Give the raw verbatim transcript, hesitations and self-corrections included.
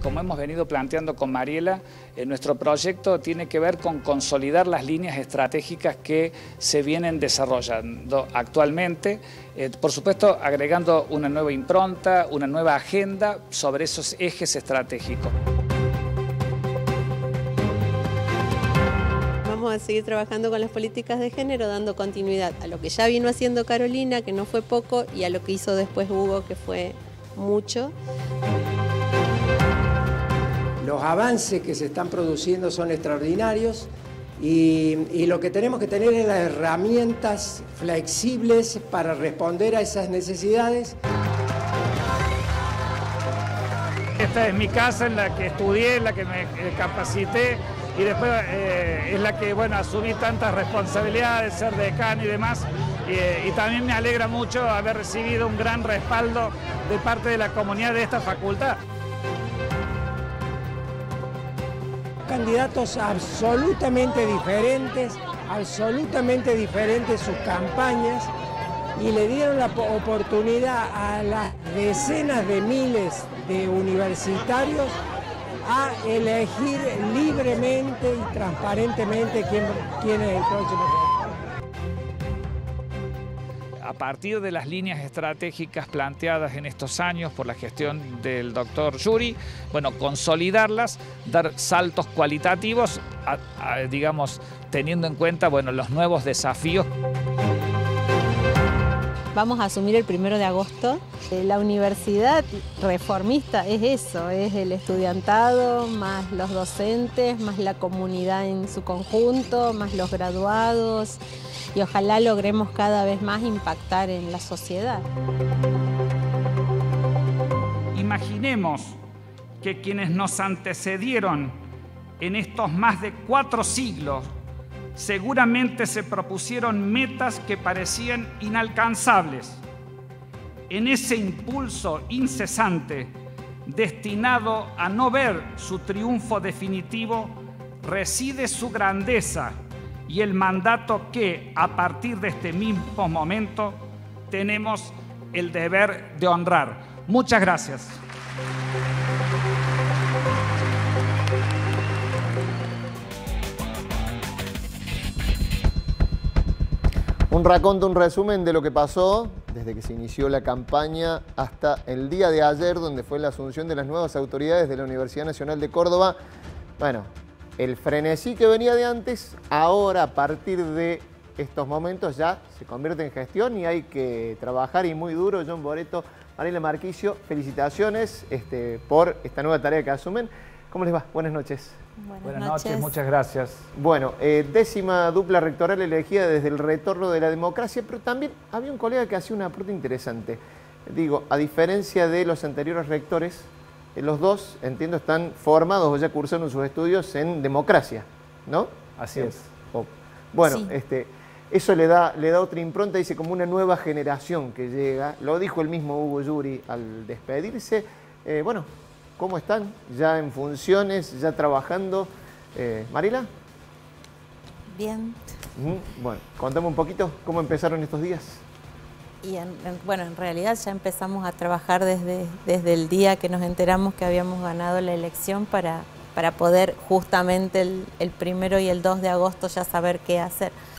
como hemos venido planteando con Mariela, eh, nuestro proyecto tiene que ver con consolidar las líneas estratégicas que se vienen desarrollando actualmente, eh, por supuesto agregando una nueva impronta, una nueva agenda sobre esos ejes estratégicos. Vamos a seguir trabajando con las políticas de género, dando continuidad a lo que ya vino haciendo Carolina, que no fue poco, y a lo que hizo después Hugo, que fue mucho. Los avances que se están produciendo son extraordinarios y, y lo que tenemos que tener es las herramientas flexibles para responder a esas necesidades. Esta es mi casa en la que estudié, en la que me capacité y después eh, es la que, bueno, asumí tantas responsabilidades, ser decano y demás. Y, y también me alegra mucho haber recibido un gran respaldo de parte de la comunidad de esta facultad. Candidatos absolutamente diferentes, absolutamente diferentes sus campañas, y le dieron la oportunidad a las decenas de miles de universitarios a elegir libremente y transparentemente quién, quién es el próximo rector. A partir de las líneas estratégicas planteadas en estos años por la gestión del doctor Yuri, bueno, consolidarlas, dar saltos cualitativos, a, a, digamos, teniendo en cuenta, bueno, los nuevos desafíos. Vamos a asumir el primero de agosto. La universidad reformista es eso, es el estudiantado, más los docentes, más la comunidad en su conjunto, más los graduados, y ojalá logremos cada vez más impactar en la sociedad. Imaginemos que quienes nos antecedieron en estos más de cuatro siglos seguramente se propusieron metas que parecían inalcanzables. En ese impulso incesante, destinado a no ver su triunfo definitivo, reside su grandeza y el mandato que, a partir de este mismo momento, tenemos el deber de honrar. Muchas gracias. Un raconto, un resumen de lo que pasó desde que se inició la campaña hasta el día de ayer, donde fue la asunción de las nuevas autoridades de la Universidad Nacional de Córdoba. Bueno, el frenesí que venía de antes, ahora a partir de estos momentos ya se convierte en gestión y hay que trabajar, y muy duro. John Boretto, Mariela Marquicio, felicitaciones este, por esta nueva tarea que asumen. ¿Cómo les va? Buenas noches. Buenas, Buenas noches. noches, muchas gracias. Bueno, eh, décima dupla rectoral elegida desde el retorno de la democracia, pero también había un colega que hacía un aporte interesante. Digo, a diferencia de los anteriores rectores, eh, los dos, entiendo, están formados o ya cursaron sus estudios en democracia, ¿no? Así es. O, bueno, Sí. este, eso le da, le da otra impronta, dice, como una nueva generación que llega. Lo dijo el mismo Hugo Yuri al despedirse. Eh, bueno, ¿cómo están? ¿Ya en funciones? ¿Ya trabajando? Eh, ¿Mariela? Bien. Mm, bueno, contame un poquito cómo empezaron estos días. Y en, en, bueno, en realidad ya empezamos a trabajar desde, desde el día que nos enteramos que habíamos ganado la elección para, para poder justamente el, el primero y el dos de agosto ya saber qué hacer.